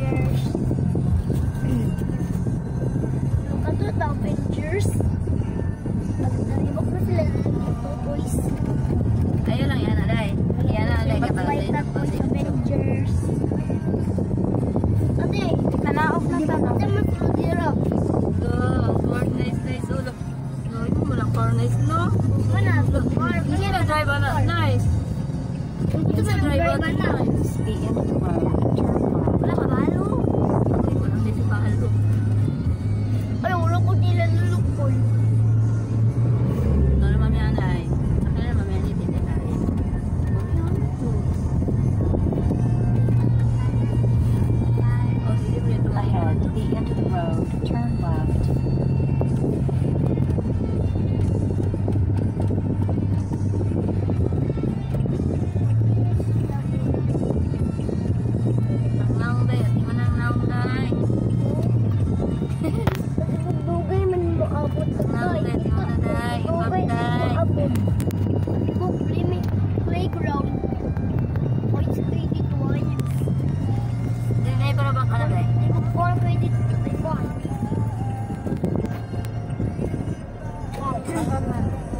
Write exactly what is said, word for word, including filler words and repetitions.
Avengers. Look at the Avengers. Nalibok na sila ng mga boys. Ayun lang yan, aday. Yan na, aday. Mag-fight na po sa Avengers. Ate, Tanaog na tanong. ate mag-fludira. So, corn nice, nice. Ulap. No, ito mo lang corn nice, no? Mana? Hindi na drive na nice. Ito Sa na drive drive na. The end of the road, turn left. Wala ka bahalo. Ako'y ko lang din si bahalo. Ay, wala ko nila lulukol. Ano naman yan ay? Sa kanya naman yan hindi na rin. Oh, sige po ito. Ahead, the end of the road, turn left. Ang naong day, at iman ang naong day. Dugay man mo abot. Ang naong day, at iman na day. Ibab day. Book limit playground. Points credit one. Hindi na para bang ka na day? Book four credit one. Wow.